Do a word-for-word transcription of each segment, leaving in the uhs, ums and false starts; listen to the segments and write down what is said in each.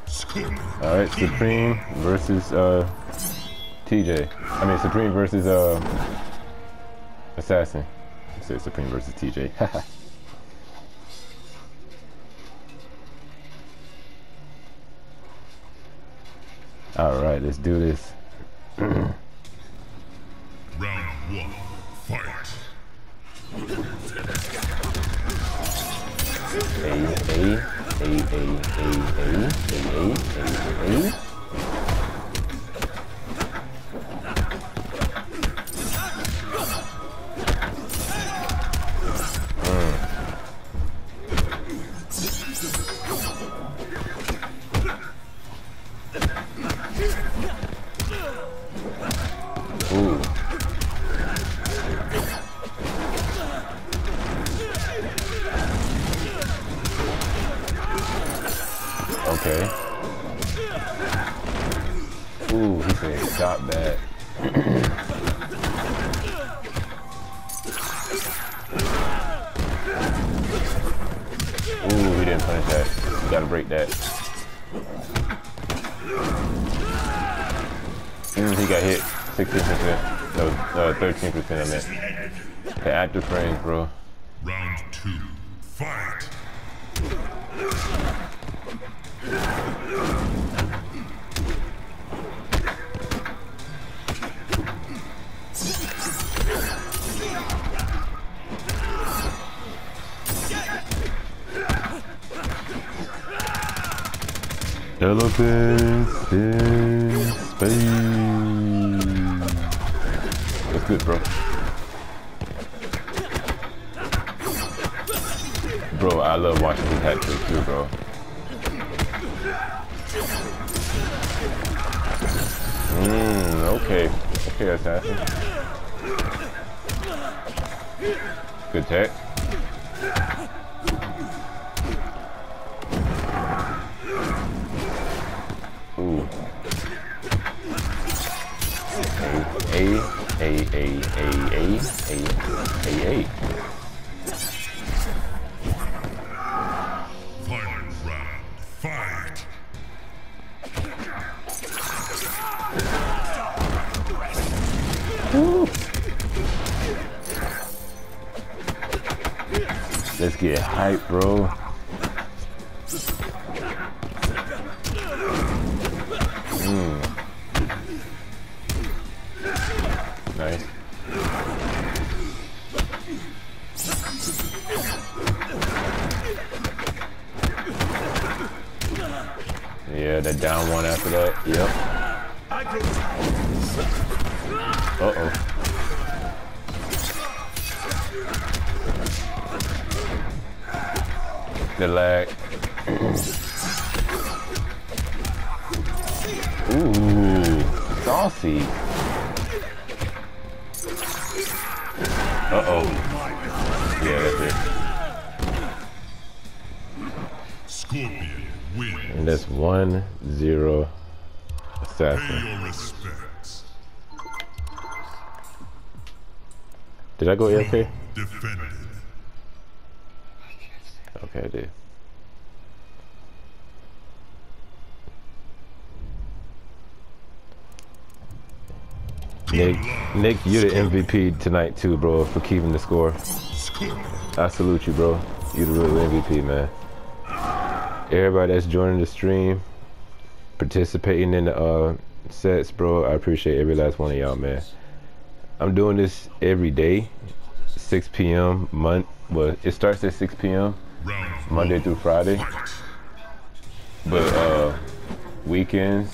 All right, Supreme versus uh, T J. I mean Supreme versus uh, Assassin. I said Supreme versus T J. All right, let's do this. Round one, fight. A, A, A, A, A, A, A, A, A, A. Okay. Ooh, he said stop that. Ooh, we didn't punish that. We gotta break that. Mm, he got hit. sixteen percent. No, uh, thirteen percent I meant. The active frames, bro. Round two, fight. Elephants in space. That's good, bro. Bro, I love watching his hat trick too, bro. Mmm, okay. Okay, Assassin. Good tech. Ooh. A, A, A, A, A, A, A, A. Final round, fight. Woo. Let's get hype, bro. Mm. Nice. Yeah, that down one after that. Yep. Uh-oh. The lag. Ooh, saucy. Uh-oh. Yeah, that's it. Scorpion wins. And that's one zero Pay Assassin. your respects. Did I go A F K? Defended. Okay, I did. Nick, Nick, you're the M V P tonight too, bro, for keeping the score. I salute you, bro. You're the real M V P, man. Everybody that's joining the stream, participating in the uh, sets, bro, I appreciate every last one of y'all, man. I'm doing this every day, six P M Mon well, it starts at six P M Monday through Friday, but uh, weekends.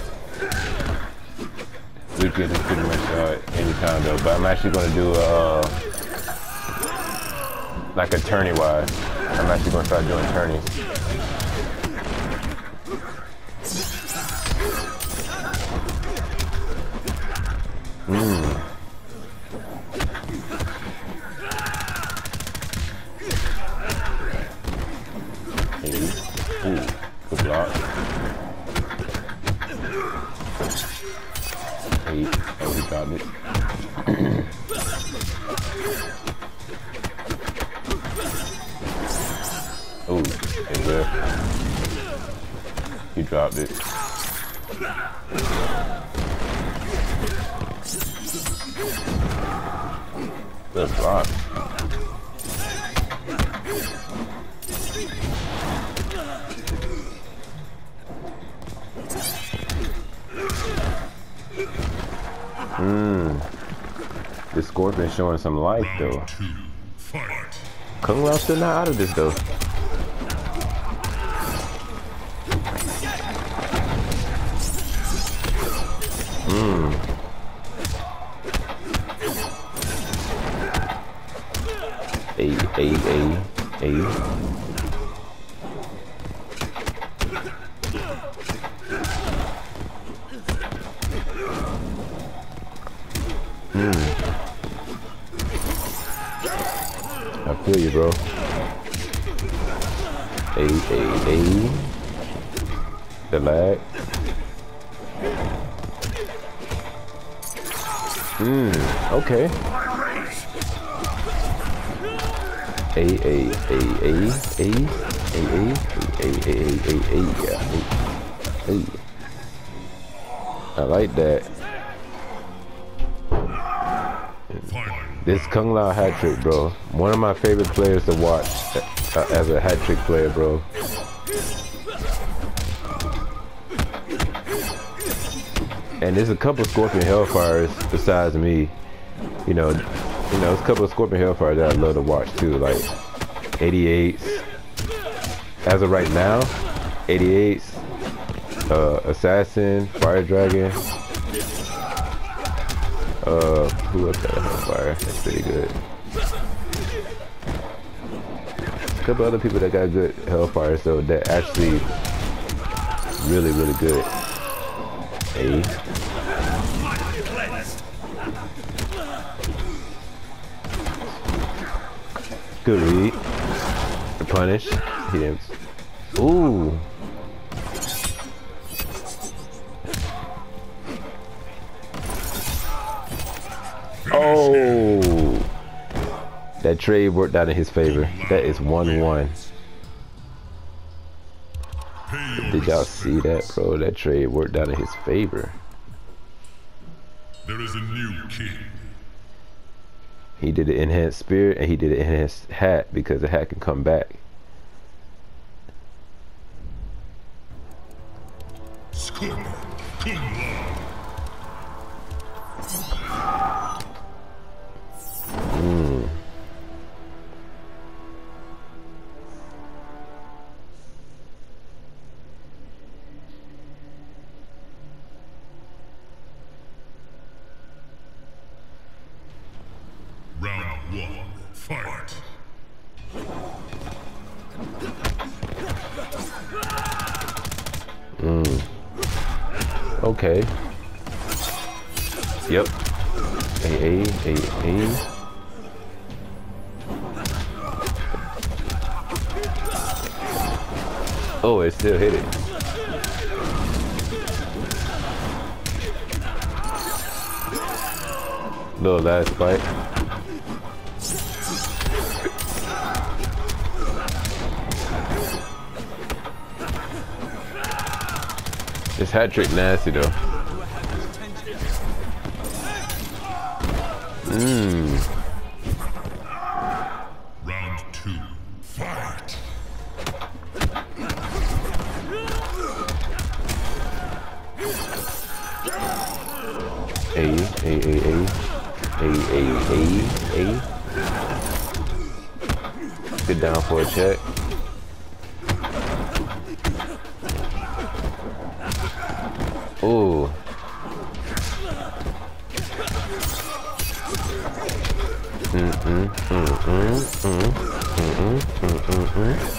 Weekend is pretty much uh, anytime though, but I'm actually gonna do a, uh, like a tourney wise. I'm actually gonna start doing tourneys. Mmm. Hey. Ooh, good block. Eight. Oh, he got it. Oh, it will. He dropped it. Good block. Mmm. This Scorpion showing some life though. Kung Lao still not out of this though. Mmm. A, A, A, A. Hmm. I feel you, bro. A, A, A. The lag. Hmm. Okay. A, A, A, A, A, A, A, A, A, A, A, A, yeah. A. I like that. This Kung Lao hat trick, bro. One of my favorite players to watch uh, as a hat trick player, bro. And there's a couple Scorpion Hellfires besides me. You know, you know, there's a couple of Scorpion Hellfires that I love to watch too, like eighty-eights. As of right now, eighty-eights, uh, Assassin, Fire Dragon. Uh, who else got a Hellfire? That's pretty good. A couple other people that got good Hellfires though, that actually really, really good. A. Good read. The punish. He didn't. Ooh. Oh. That trade worked out in his favor. That is one one. Did y'all see that, bro? That trade worked out in his favor. There is a new king. He did an enhanced spirit and he did an enhanced hat because the hat can come back. Scorpion, Kung Lao. Mm. Round one, fight. Mm. Okay. Yep. A A A A. Oh, it still hit it. Little last fight. This hat trick nasty though. Mmm. Round two, fight. A A A A A A A A. Sit down for a check. Ooh. Mm mm mm mm mm mm mm mm mm.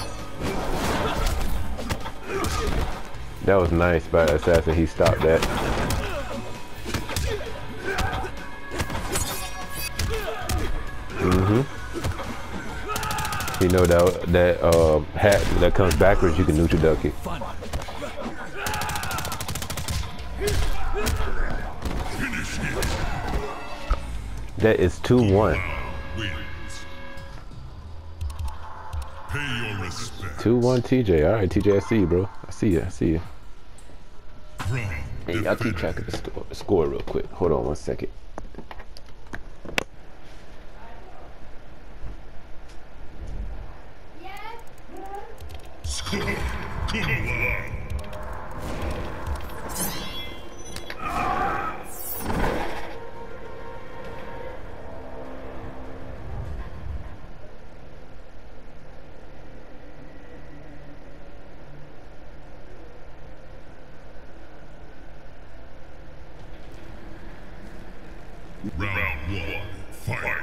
That was nice by Assassin. He stopped that. Mm-hmm. You know that that uh, hat that comes backwards, you can neutral duck it. That is two one. two one T J. Alright, T J, I see you, bro. I see you. I see you. Hey, I'll keep track of the score, score real quick. Hold on one second. Score. Kung Lao. Round one, fight!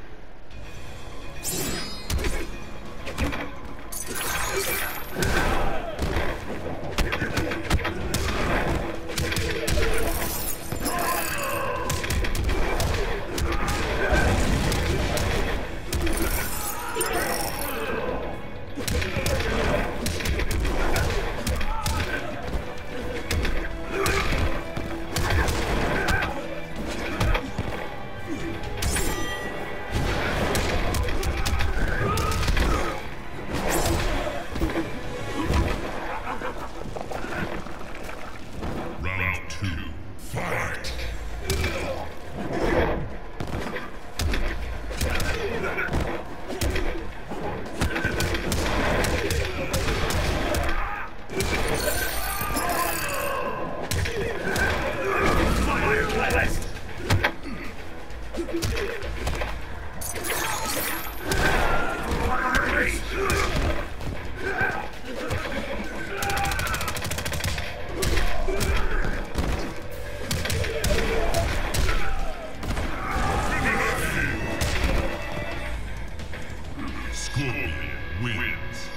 Scorpion wins.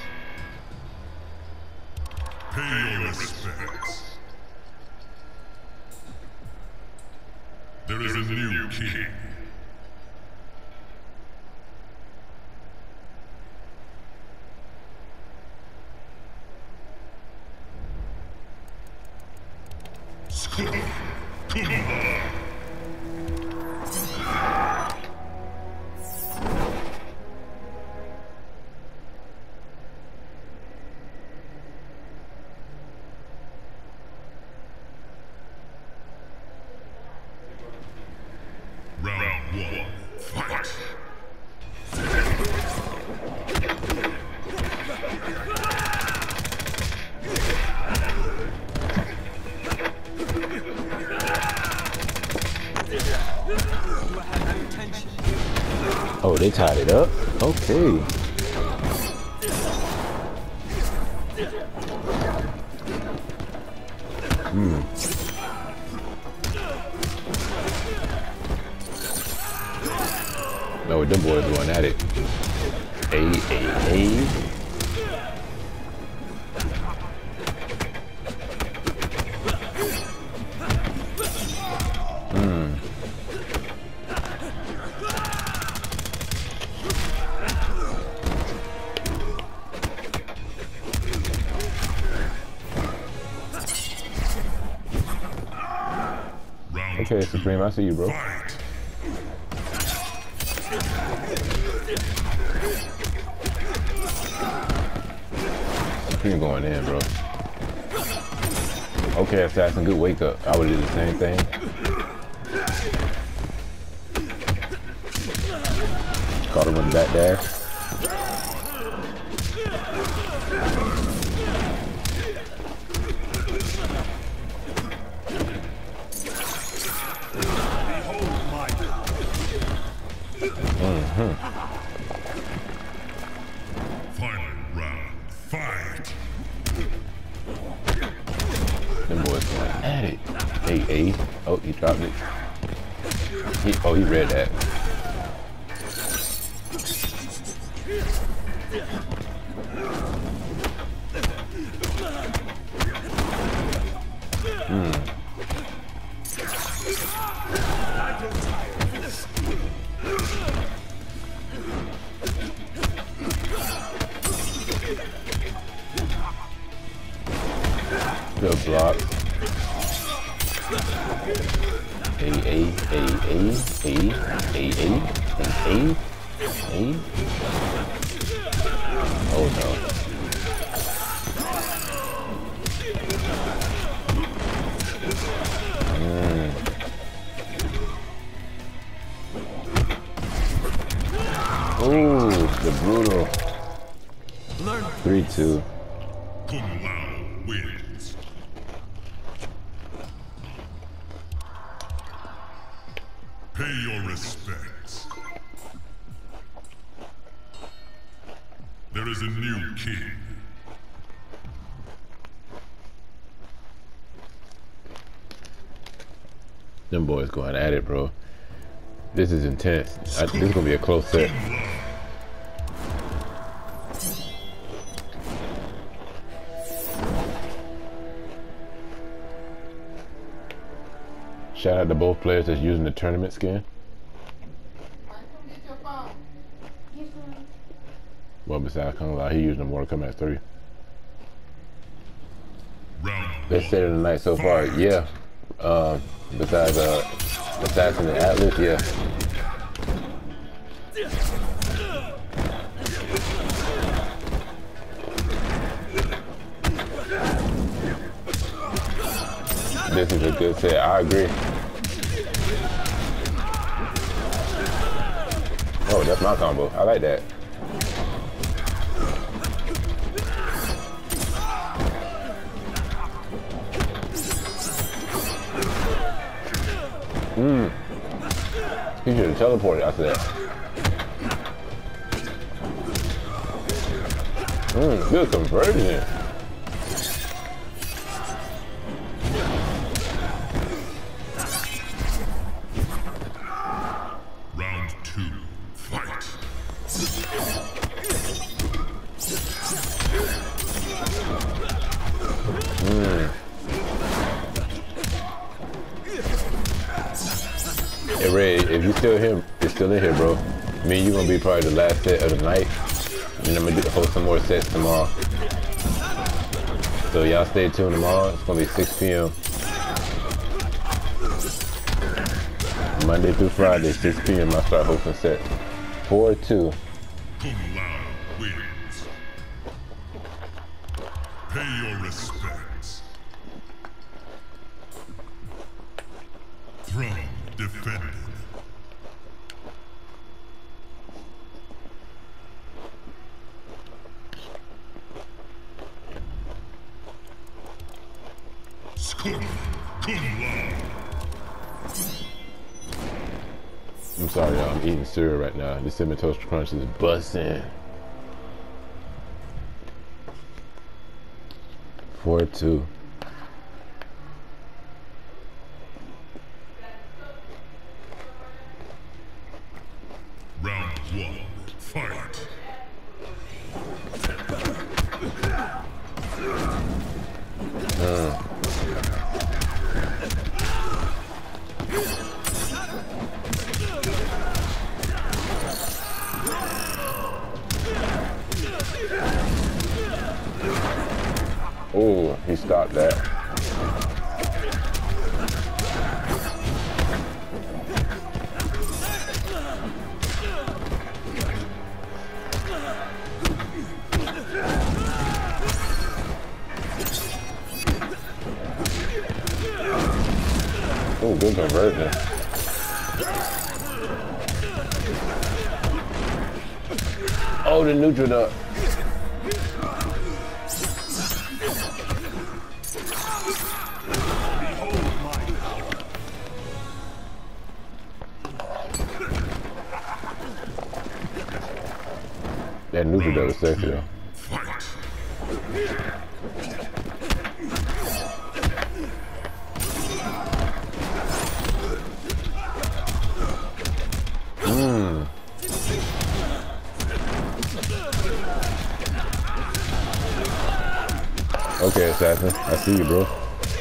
Pay your respects. There is a new king. Scorpion, come on. Round one, fight! Oh, they tied it up? Okay. Hmm. No, them boys going at it. A, A, A. Hmm. Okay, Supreme, I see you, bro. Supreme going in, bro. Okay, Assassin, good wake up. I would do the same thing. Caught him with the back dash. Mm-hmm. Final round, fight! Them boys going at it. Hey, A. Oh, he dropped it. He, oh, he read that. Hmm. Good block. A, A, A, A, A, A, A, A, A, A. Oh no. three two. Kung Lao wins. Pay your respects. There is a new king. Them boys going at it, bro. This is intense. I, this is gonna be a close set. Shout out to both players that's using the tournament skin. Well, besides Kung Lao, he using the Mortal Kombat three. They said it tonight so far, yeah. Um, besides uh, Assassin and Atlas, yeah. This is a good set. I agree. Oh, that's my combo. I like that. Mmm. He should have teleported after that. Mmm, good conversion. Round two, fight. Mm. Hey Ray, if you still here, you're still in here, bro. Me and you gonna be probably the last set of the night, and I'm gonna do, host some more sets tomorrow. So y'all stay tuned tomorrow. It's gonna be six P M Monday through Friday, six P M I start hosting sets. four two. Kung Lao wins. Pay your respects. Throne defended. Scorpion Kung Lao. I'm sorry, y'all. I'm eating cereal right now. This Cinnamon Toast Crunch is busting. four two. Round one, fight. Uh. Oh, he stopped that. Oh, good conversion. Oh, the neutral up. That neutral that was sexy though. Mmm. Okay, Assassin. I see you, bro.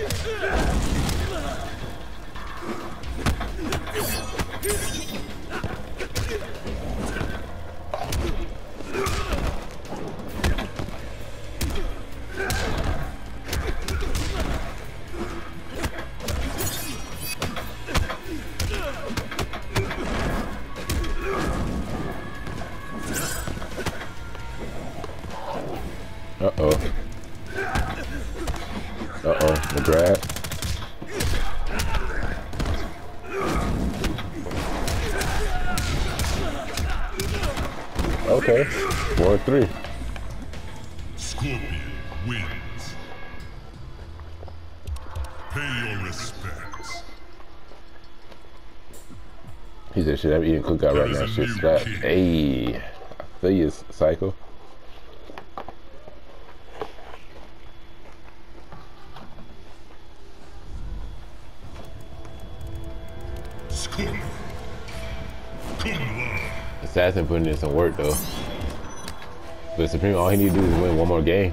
Uh-oh. Uh-oh, the grab. Okay, four three. wins. Pay your respects. He said, shit, I'm eating cookout right now. Shit, slap. Hey, I feel you, Psycho. Scorpion. Assassin putting in some work though. But Supreme, all he need to do is win one more game.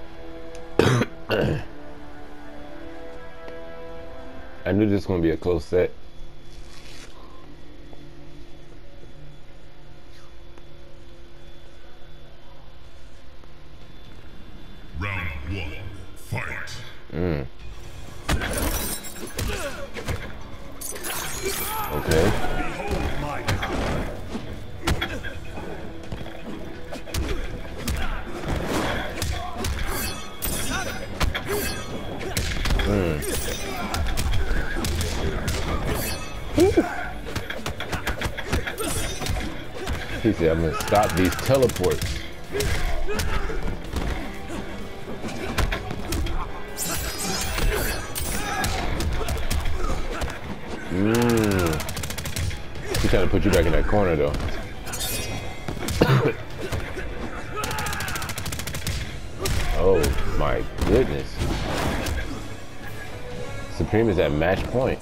I knew this was gonna be a close set. Round one, fight. Mm. Okay. Behold my power. Mm. He said, I'm gonna stop these teleports. Mm. He's trying to put you back in that corner though. Oh my goodness. Supreme is at match point.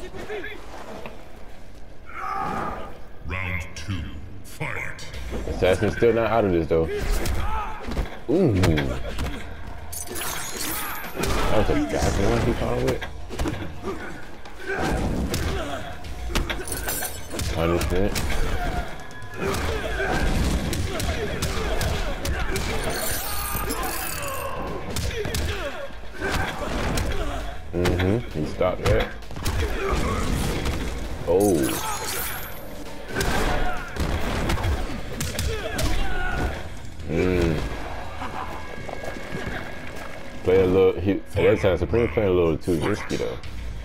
Round two, fight. Assassin's still not out of this though. Ooh. That was a bad one he caught with. Punishment. Mm-hmm. He stopped that. Oh. Mm. Play a little. He, at that time, Supreme playing a little too risky though.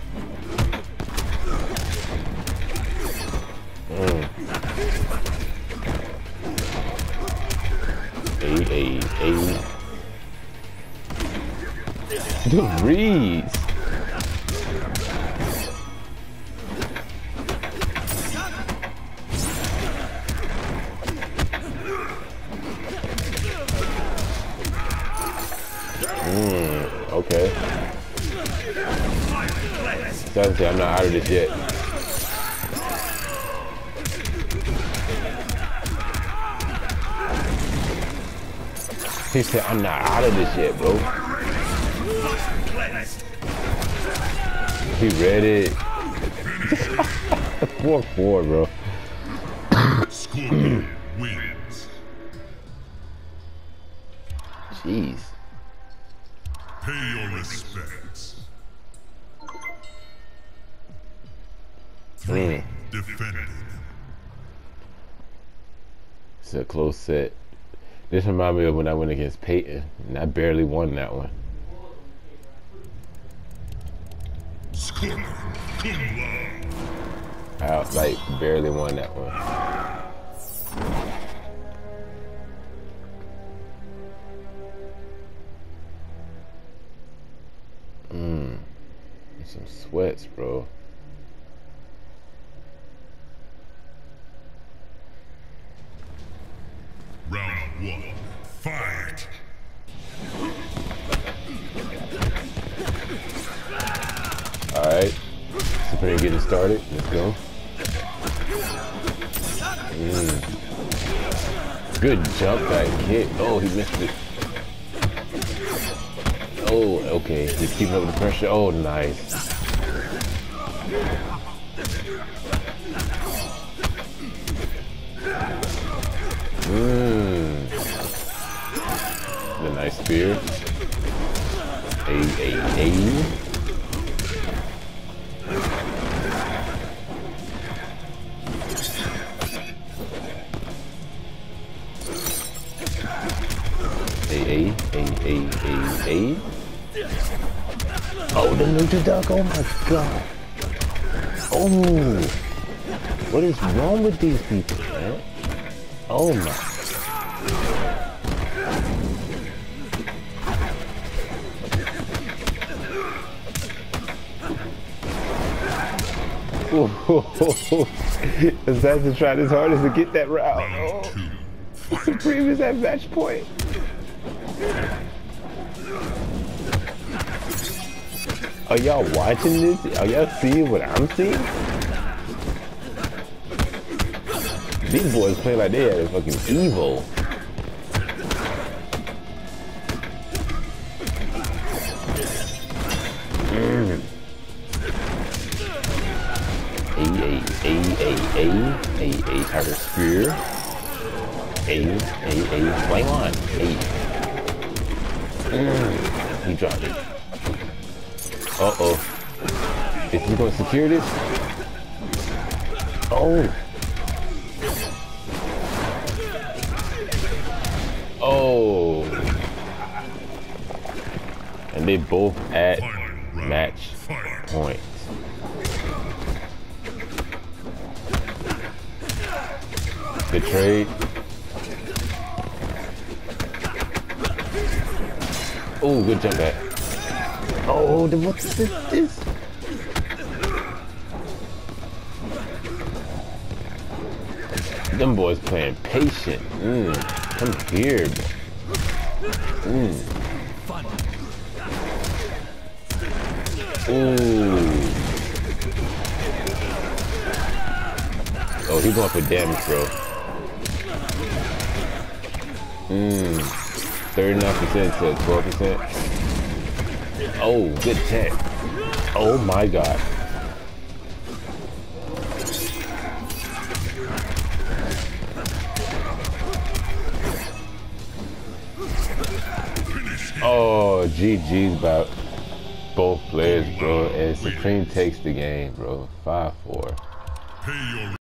Mm. A a a. The reads. Mm, okay. Doesn't say I'm not out of this yet. He said I'm not out of this yet, bro. He read it. four four, bro. Scorpion wins. Jeez. Pay your respects. Mm. Defended. It's a close set. This reminds me of when I went against Peyton, and I barely won that one. Scorpion, I like barely won that one. Mmm. Some sweats, bro. Round one, fight. Alright. Supreme getting started. Let's go. Mm. Good jump back kick. Oh, he missed it. Oh, okay. He's keeping up with the pressure. Oh, nice. Mmm. The nice spear. A, a, a. A, a, a, a, a, a. Oh, the neutral duck. Oh my god. Oh. What is wrong with these people, man? Oh my. Assassin tried his hardest to get that route. Oh. Supreme is at match point. Are y'all watching this? Are y'all seeing what I'm seeing? These boys play like they had a fucking evil. Mm. A, A, A, A, A, A, A, Tiger Spear. A, A, A, Flame on. A. Mm. He dropped it. Uh-oh. Is he gonna secure this? Oh. Oh. And they both at match point. Good trade. Oh, good jump back. Oh, the what's this? this? Them boys playing patient. Mm. Come here. Mm. Ooh. Oh, he's going for damage, bro. Mmm. thirty-nine percent to twelve percent. Oh, good tech. Oh my god. Oh, G G's about both players, bro. And Supreme takes the game, bro. five four.